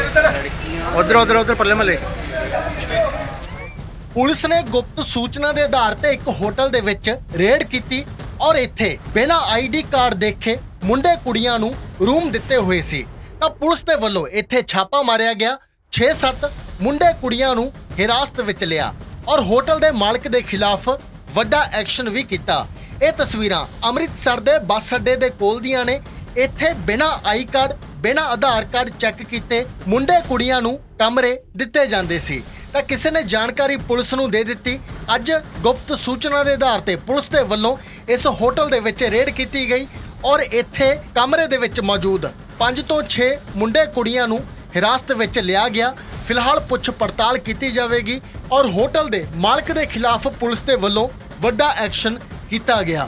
उधर उधर उधर पल्ले मले। पुलिस ने गुप्त सूचना के आधार पर एक होटल दे विच रेड की और इत्थे बिना आईडी कार्ड देखे मुंडे कुड़ियां नूं रूम दिते हुए सी। तां पुलिस दे वल्लों इत्थे छापा मारिया गया। 6-7 मुंडे कुड़ियां नूं हिरासत विच लिया और होटल दे मालिक दे खिलाफ वड्डा एक्शन भी कीता। ये तस्वीरां अमृतसर दे बस अड्डे दे कोल दियां ने। इत्थे बिना आई कार्ड बिना आधार कार्ड चैक कीते मुंडे कुड़ियां नूं कमरे दिते जांदे सी। तां किसी ने जानकारी पुलिस नूं दे दित्ती। अज गुप्त सूचना के आधार पर पुलिस के वल्लों इस होटल दे विच रेड की गई और इत्थे कमरे दे विच मौजूद 5 ਤੋਂ 6 मुंडे कुड़ियां नूं हिरासत विच लिया गया। फिलहाल पुछ पड़ताल की जाएगी और होटल के मालिक के खिलाफ पुलिस के वल्लों वड्डा एक्शन किया गया।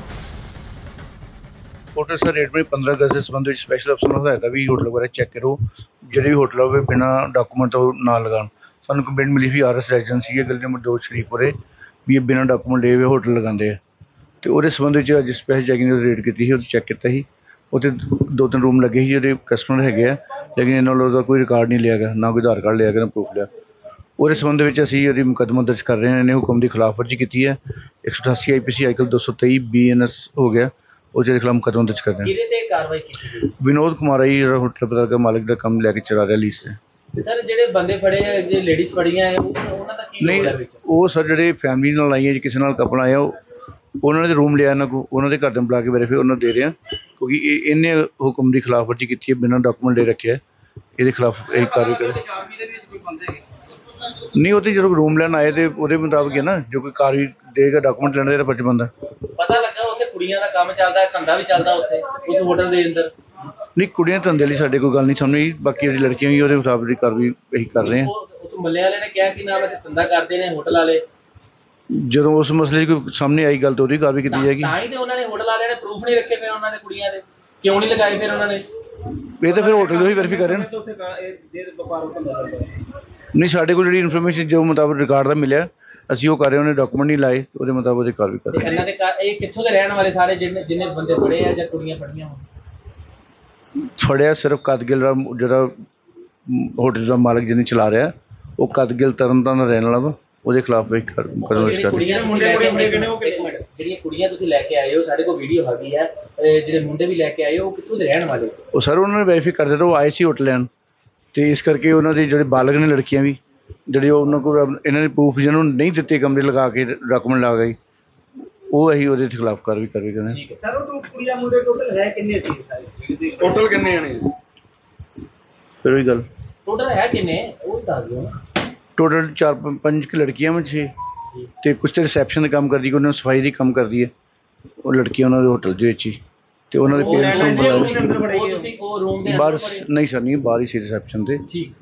होटल सर रेट में 15 अगस्त के संबंध में स्पैशल अफसर ने हदायत भी होटल वगैरह चैक करो, जो भी होटल हो बिना डॉकूमेंट तो ना लगान। सानू कंप्लेंट मिली थी RS रेजिडेंसी है गली नंबर 2 शरीफपुरे भी ये बिना डॉकूमेंट लिए हुए होटल लगाते हैं। तो वो संबंध में अज स्पैशल चैकिंग रेड की थी, चैक किया ही उत्थे 2-3 रूम लगे ही जो कस्टमर है, लेकिन इन्होंने कोई रिकॉर्ड नहीं लिया गया, ना कोई आधार कार्ड लिया गया, ना प्रूफ लिया। और संबंध में असी मुकदमा दर्ज कर रहे हैं। इन्हें हुक्म की खिलाफवर्जी की है। 188 IPC आईकल 223 BNS हो गया, उस खिलाफ मुकदमा दर्ज कर रहे हैं। विनोद कुमार जी होटल पता का मालिक का काम लैके चला रहा लीज से। सर ਜਿਹੜੇ ਬੰਦੇ ਫੜੇ ਆ ਜੇ ਲੇਡੀਜ਼ ਫੜੀਆਂ ਆ ਉਹਨਾਂ ਦਾ ਕੀ ਰੋਲ ਹੈ ਵਿੱਚ? ਉਹ ਸਰ ਜਿਹੜੇ ਫੈਮਿਲੀ ਨਾਲ ਆਈਆਂ, ਕਿਸੇ ਨਾਲ ਕਪਲ ਆਇਆ, ਉਹਨਾਂ ਨੇ ਰੂਮ ਲਿਆ ਇਹਨਾਂ ਕੋ, ਉਹਨਾਂ ਦੇ ਘਰ ਦੇ ਬੁਲਾ ਕੇ ਵੈਰੀਫਾਈ ਉਹਨਾਂ ਦੇ ਰਹੇ ਆ, ਕਿਉਂਕਿ ਇਹਨੇ ਹੁਕਮ ਦੀ ਖਿਲਾਫਵਰਜੀ ਕੀਤੀ ਹੈ, ਬਿਨਾਂ ਡਾਕੂਮੈਂਟ ਲੈ ਰੱਖਿਆ, ਇਹਦੇ ਖਿਲਾਫ ਇਹ ਕਾਰਵਾਈ ਕਰੇ। ਨਹੀਂ, ਉਹ ਤੇ ਜਦੋਂ ਰੂਮ ਲੈਣ ਆਏ ਤੇ ਉਹਦੇ ਮੁਤਾਬਕ ਹੈ ਨਾ, ਜੋ ਕੋਈ ਕਾਰਵਾਈ ਦੇਗਾ ਡਾਕੂਮੈਂਟ ਲੈਣ ਦਾ ਫਰਜ਼ ਬਣਦਾ। ਪਤਾ ਲੱਗਾ ਉੱਥੇ ਕੁੜੀਆਂ ਦਾ ਕੰਮ ਚੱਲਦਾ, ਧੰਦਾ ਵੀ ਚੱਲਦਾ ਉੱਥੇ ਉਸ ਹੋਟਲ ਦੇ ਅੰਦਰ। नहीं, कुड़ियां धंधे लिए साढ़े कोई गल नहीं सामने, बाकी जो लड़कियां भी वो मुताबिक कार्रवाई यही कर रहे हैं। मल्ले वाले ने कहा कि नाम है धंधा करते हैं होटल वाले, जो उस मसले कोई सामने आई गल तो वही कार्रवाई की जाएगी। ना ही तो उन्होंने होटल वाले ने प्रूफ नहीं रखे, फिर उन्होंने कुड़ियां दे क्यों नहीं लगाए, फिर उन्होंने ये तो फिर होटल ही वेरीफाई कर रहे हैं। नहीं, साढ़े को जी इन्फॉर्मेशन जो मुताबिक रिकॉर्ड का मिले ਅਸੀਂ ਉਹ ਕਰ ਰਹੇ, ਉਹਨੇ ਡਾਕੂਮੈਂਟ ਨਹੀਂ ਲਾਏ, ਉਹਦੇ ਮੁਤਾਬਕ ਉਹਦੀ ਕਾਰਵਾਈ ਕਰ ਰਹੇ। ਇਹਨਾਂ ਦੇ ਇਹ ਕਿੱਥੋਂ ਦੇ ਰਹਿਣ ਵਾਲੇ ਸਾਰੇ ਜਿੰਨੇ ਬੰਦੇ ਫੜੇ ਆ ਜਾਂ ਕੁੜੀਆਂ ਫੜੀਆਂ ਹੋਣ? ਫੜਿਆ ਸਿਰਫ ਕਦਗਿਲ ਦਾ ਜਿਹੜਾ ਹੋਟਲ ਦਾ ਮਾਲਕ ਜਿਹਨੇ ਚਲਾ ਰਿਹਾ, ਉਹ ਕਦਗਿਲ ਤਰਨਤਾਰਨ ਦਾ ਰਹਿਣ ਵਾਲਾ ਵਾ, ਉਹਦੇ ਖਿਲਾਫ ਵੀ ਮੁਕੱਦਮਾ ਦਰਜ ਕਰ ਰਹੇ। ਜਿਹੜੀਆਂ ਕੁੜੀਆਂ ਤੁਸੀਂ ਲੈ ਕੇ ਆਏ ਹੋ, ਸਾਡੇ ਕੋਲ ਵੀਡੀਓ ਹੈਗੀ ਹੈ, ਜਿਹੜੇ ਮੁੰਡੇ ਵੀ ਲੈ ਕੇ ਆਏ ਹੋ, ਉਹ ਕਿੱਥੋਂ ਦੇ ਰਹਿਣ ਵਾਲੇ? ਉਹ ਸਰ ਉਹਨਾਂ ਨੇ ਵੈਰੀਫਾਈ ਕਰ ਦਿੱਤਾ, ਉਹ ਆਏ ਸੀ ਹੋਟਲ ਲੈਣ, ਤੇ ਇਸ ਕਰਕੇ ਉਹਨਾਂ ਦੇ ਜਿਹੜੇ ਬਾਲਗ ਨੇ ਲੜਕੀਆਂ ਵੀ ਜਿਹੜੇ ਉਹਨਾਂ ਕੋਲ ਇਹਨਾਂ ਨੇ ਪ੍ਰੂਫ ਜਿਹਨਾਂ ਨੂੰ ਨਹੀਂ ਦਿੱਤੇ ਕਮਰੇ ਲਗਾ ਕੇ ਡਾਕੂਮੈਂਟ ਲਾ ਗਏ, ਉਹ ਅਸੀਂ ਉਹਦੇ ਖਿਲਾਫ ਕਾਰਵਾਈ ਕਰਨੀ। ਠੀਕ ਹੈ ਸਰ, ਉਹ ਕੁੜੀਆਂ ਮੁੰਡੇ ਟੋਟਲ ਹੈ ਕਿੰਨੇ ਸੀ? टोटल कितने ने? फिर वही गल टोटल है किन्ने वो दस दो ना। टोटल 4-5 की लड़कियां में 6 ते कुछ तो रिसेप्शन का काम कर दी, उन्होंने सफाई का काम कर दी है, वो लड़कियां उन्होंने होटल ਦੇ ਵਿੱਚ ਹੀ ਤੇ ਉਹਨਾਂ ਦੇ ਪੇਰੈਂਟਸ ਨੂੰ ਬੁਲਾਇਆ ਬਾਹਰ। ਨਹੀਂ ਸਰ, ਨਹੀਂ ਬਾਹਰ ਹੀ ਸੀ ਰਿਸੈਪਸ਼ਨ ਤੇ।